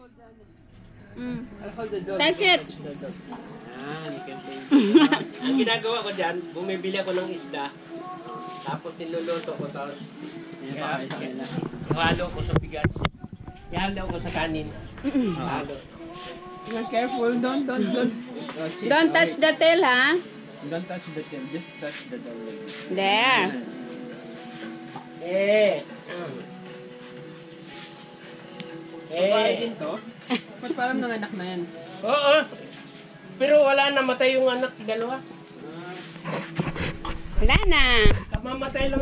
Touch it. Ang ginagawa ko dyan, bumibili ako ng isda. Tapos niluluto ko. Tapos ihalo ko sa bigas. Ihalo ko sa kanin. Ihalo. Careful, don't Don't touch the tail, ha? Don't touch the tail, just touch the tail. There. Babae din to? Ba't parang nanganak na yan? Oo. Pero wala na, matay yung anak, dalawa. Wala na. Kamamatay lang.